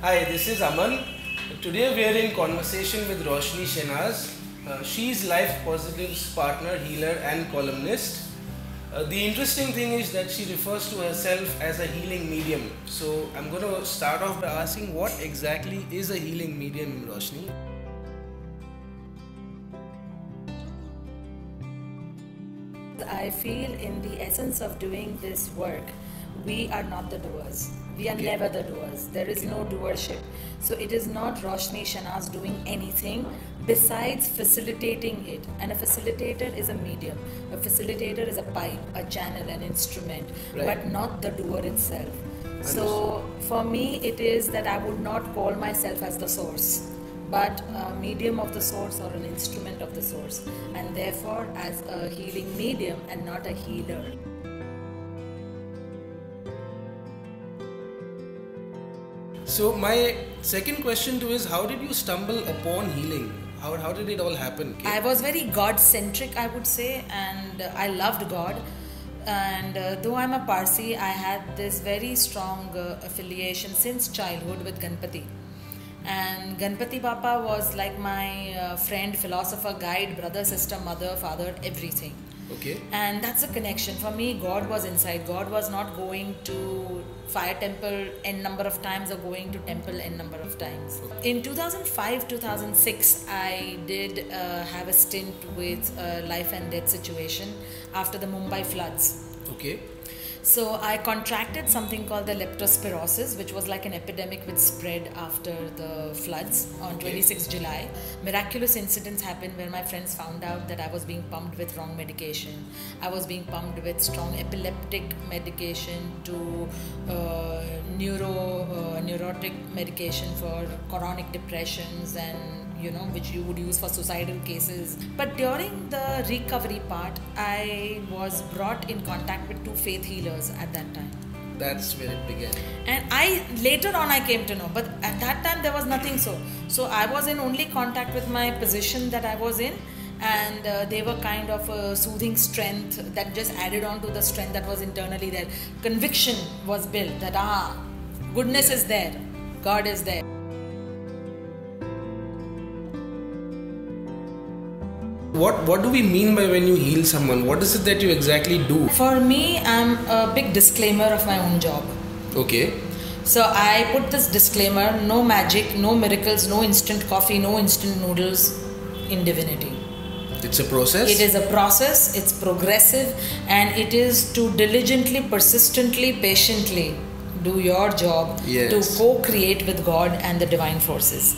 Hi, this is Aman. Today we are in conversation with Roshani Shenazz. She's Life Positive's partner, healer and columnist. The interesting thing is that she refers to herself as a healing medium. So I'm going to start off by asking, what exactly is a healing medium, Roshani? I feel in the essence of doing this work, we are not the doers. We are never the doers. There is no doership. So it is not Roshani Shenazz doing anything besides facilitating it. And a facilitator is a medium. A facilitator is a pipe, a channel, an instrument, but not the doer itself. So for me, it is that I would not call myself as the source, but a medium of the source or an instrument of the source, and therefore as a healing medium and not a healer. So my second question to you is, how did you stumble upon healing? How did it all happen? I was very God-centric, I would say, and I loved God. And though I'm a Parsi, I had this very strong affiliation since childhood with Ganpati. And Ganpati Bappa was like my friend, philosopher, guide, brother, sister, mother, father, everything. Okay. And that's a connection. For me, God was inside. God was not going to fire temple n number of times or going to temple n number of times. In 2005-2006, I did have a stint with a life and death situation after the Mumbai floods. Okay. So I contracted something called the leptospirosis, which was like an epidemic which spread after the floods on 26 July. Miraculous incidents happened where my friends found out that I was being pumped with wrong medication. I was being pumped with strong epileptic medication to neurotic medication for chronic depressions and which you would use for suicidal cases. But during the recovery part, I was brought in contact with 2 faith healers at that time. That's where it began. And later on I came to know, but at that time there was nothing so. So I was in only contact with my position that I was in, and they were kind of a soothing strength that just added on to the strength that was internally there. Conviction was built that goodness is there, God is there. What do we mean by when you heal someone? What is it that you exactly do? For me, I'm a big disclaimer of my own job. Okay. So I put this disclaimer: no magic, no miracles, no instant coffee, no instant noodles in divinity. It's a process? It is a process, it's progressive, and it is to diligently, persistently, patiently do your job to co-create with God and the divine forces.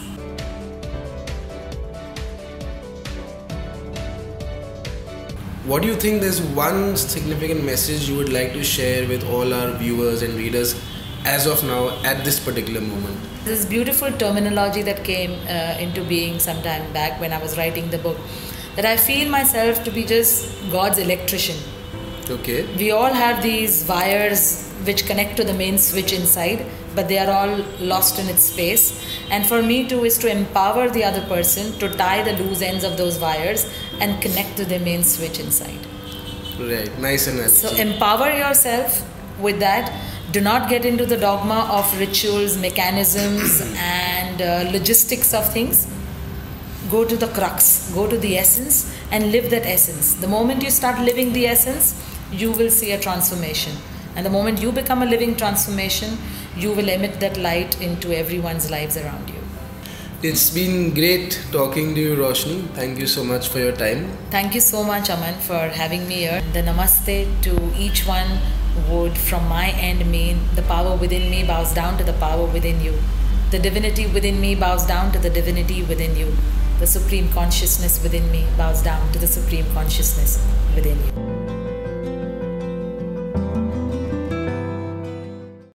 What do you think there's one significant message you would like to share with all our viewers and readers as of now at this particular moment? This beautiful terminology that came into being some time back when I was writing the book, that I feel myself to be just God's electrician. Okay. We all have these wires which connect to the main switch inside, but they are all lost in its space. And for me too is to empower the other person to tie the loose ends of those wires and connect to the main switch inside. Right, nice analogy. So empower yourself with that. Do not get into the dogma of rituals, mechanisms and logistics of things. Go to the crux, go to the essence and live that essence. The moment you start living the essence, you will see a transformation. And the moment you become a living transformation, you will emit that light into everyone's lives around you. It's been great talking to you, Roshani. Thank you so much for your time. Thank you so much, Aman, for having me here. The namaste to each one would from my end mean the power within me bows down to the power within you. The divinity within me bows down to the divinity within you. The supreme consciousness within me bows down to the supreme consciousness within you.